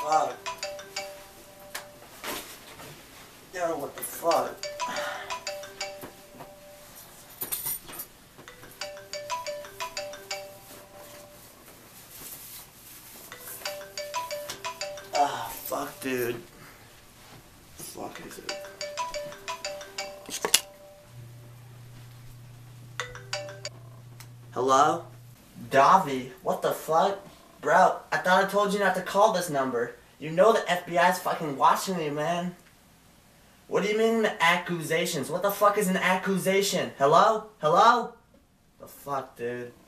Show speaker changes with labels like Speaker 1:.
Speaker 1: fuck? Yo, what the fuck? Ah, fuck, dude. Fuck is it? Hello? Davi, what the fuck? Bro, I thought I told you not to call this number. You know the FBI's fucking watching you, man. What do you mean the accusations? What the fuck is an accusation? Hello? Hello? The fuck, dude?